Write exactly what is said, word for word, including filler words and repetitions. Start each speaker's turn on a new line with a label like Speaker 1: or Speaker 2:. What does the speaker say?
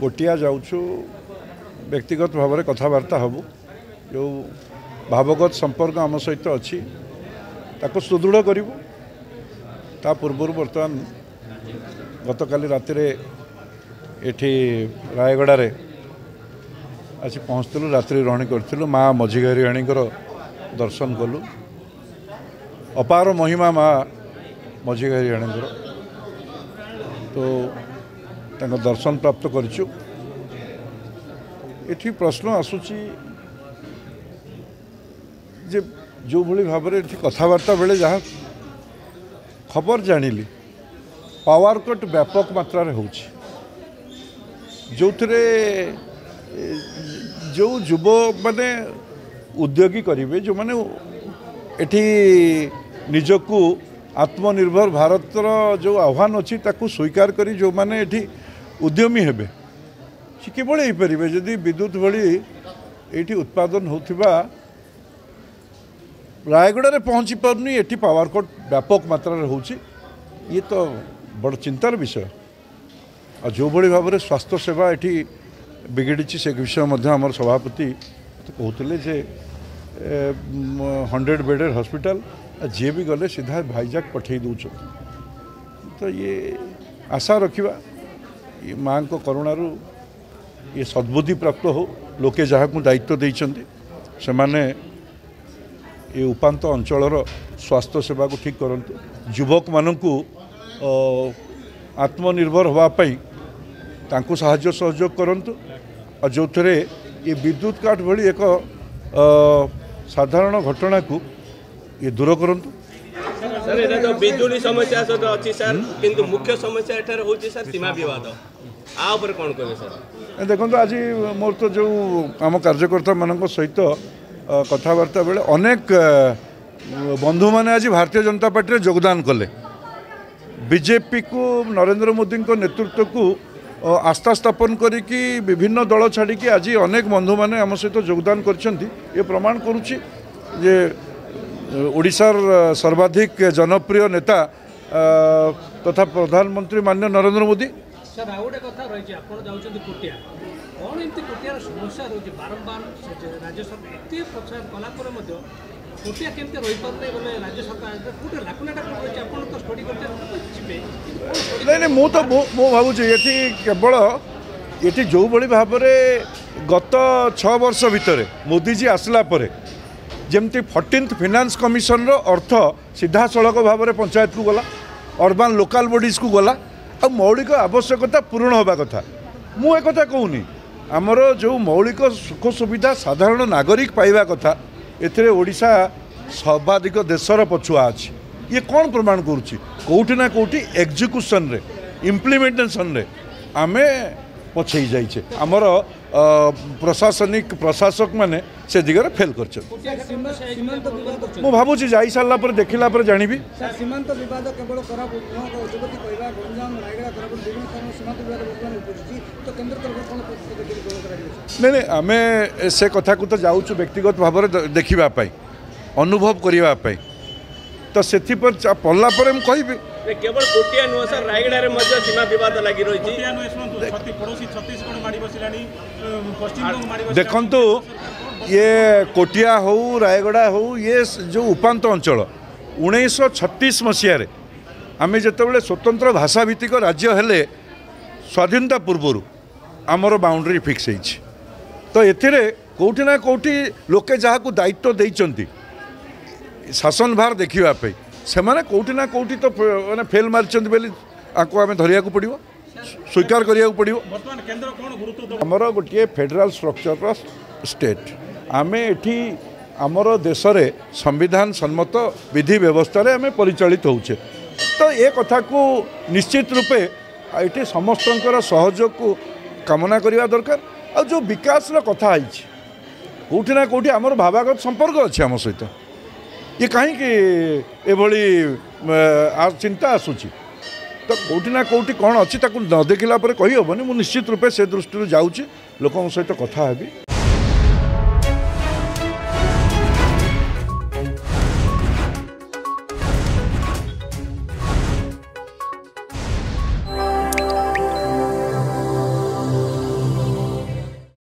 Speaker 1: कोटिया जाऊँ व्यक्तिगत भाव में कथबार्ता हबू जो भावगत संपर्क आम सहित अच्छी ताको सुदृढ़ करूँ ता पूर्व बर्तमान गतकाली राति एठी रायगड़े आसी पहुँचलु रात्रि रही करूँ माँ मझीघरियाणी दर्शन कलु अपार महिमा माँ मझीघरियाणी तो तांको दर्शन प्राप्त करूँ। एठी प्रश्न आसूची जे जो भली भाव में कथबार्ता बेले जहाँ खबर जानिली पावर कट व्यापक मात्रा रे होची जो थे जो युव माने उद्योगी करेंगे जो माने एठी निजकू आत्मनिर्भर भारतर जो आह्वान अच्छी ताकू स्वीकार करी जो माने एठी उद्यमी हेबे सी केवल हो पारे जदि विद्युत भली एठी उत्पादन होथिबा रायगड़ा पहुँची पारनी एठी पावर कट व्यापक मात्रा रे होची ये तो बड़ चिंतार विषय और जो भली भाव में स्वास्थ्य सेवा एठी बिगड़ी से विषय आम सभापति तो कहते जे हंड्रेड बेडेड हॉस्पिटल जी भी गले सीधा भाईजाक पठे दौर तो ये आशा रखा ये माँ को करुणारू ये सद्बुद्धि प्राप्त हो लोके जहाँ को दायित्व देइछन्ति से माने ये उपांत अंचलर स्वास्थ्य सेवा को ठीक करंतु युवक मानकू आत्मनिर्भर होवाई तांको साहाय्य सहयोग करंतु और जो थे ये विद्युत काट भली एक साधारण घटना को ये दूर करंतु।
Speaker 2: सर एटा तो बिजुली समस्या सर अछि सर किंतु मुख्य समस्या एठार होछि सर सीमा विवाद आ ऊपर कोन कहबे सर
Speaker 1: देखो आज मोर तो जो आम कार्यकर्ता मान सहित कथबार्ता बेले अनेक बंधु माने आज भारतीय जनता पार्टी योगदान कले बीजेपी को नरेंद्र मोदी नेतृत्व को आस्था स्थापन करिकी विभिन्न दल छाड़ी आज अनेक बंधु माने आम सहित योगदान करछन्ती ये प्रमाण करुच्ची जे ओडिशार सर्वाधिक जनप्रिय नेता तथा प्रधानमंत्री माननीय नरेंद्र मोदी।
Speaker 3: सर आ गोटे कथा रही आप कोटिया कौन एमती कोटियार समस्या रही बारंबार राज्य सरकार एत प्रचार कलापर कोटिया केमती रही पारे बोले राज्य सरकार गोटे लाकुनाटा कौन रही आप तो स्टडी करते
Speaker 1: नहीं नहीं मु तो मु भावुँ ये केवल ये जो भली भाव में गत छः वर्ष भितर मोदीजी आसला परे जमती फोर्टीन्थ फाइनेंस कमिशन रो अर्थ सीधा सड़क भाव में पंचायत को गला अर्बान लोकल बॉडीज को गला आ मौलिक आवश्यकता पूर्ण होगा कथा मु एक कथा कहूनी आमर जो मौलिक सुख सुविधा साधारण नागरिक पाइबा कथा एथिरे ओडिशा सर्वाधिक देशर पछुआ अच्छी ये कौन प्रमाण करुच्ची कौटी ना कौटी एग्जीक्यूशन रे इम्प्लीमेंटेशन रे आमे पछई जाइछे आमर प्रशासनिक प्रशासक माने से दिगरे फेल कर भावुँ जा सारा पर देखला पर जानिबी
Speaker 4: सीमांत विवाद केवल
Speaker 1: नहीं नहीं आमे से कथा को तो जाऊँ व्यक्तिगत भाव में देखा अनुभव करने तो से पढ़ला पर कहि
Speaker 2: केवल कोटिया नुह सर रायगड़ा में सीमा विवाद लगी रही
Speaker 1: देखंतु ये कोटिया हो रायगड़ा हो ये जो उपांत अंचल उन्नीस छत्तीस मसीह आम जिते स्वतंत्र भाषा भित्तिक राज्य हेले स्वाधीनता पूर्वर आमर बाउंड्री फिक्स होती तो एथिरे कोठी ना कोठी लोके जहाँ को दायित्व देइचंती शासन भार देखापी से मैंने कौटी ना कौटी तो मैंने फेल मार्चंत बोली आपको आम धरिया पड़ो स्वीकार करिया पड़ो आमर गोटे फेडराल स्ट्रक्चर स्टेट आम एठी आमर देश रे संविधान सम्मत विधि व्यवस्था रे आम परिचालित होचे तो ये कथा को निश्चित रूपे ये समस्त सहयोग को कामना करने दरकार आ जो विकास कथा आई कौटी ना कौटी आमर भावागत संपर्क अच्छे आम सहित ये कहीं एभली चिंता आसूची तो कौटी ना कौटी कौन अच्छी न देखला कही हेनी मुझे निश्चित रूपे से दृष्टि जाऊँगी लोक सहित कथा हेबी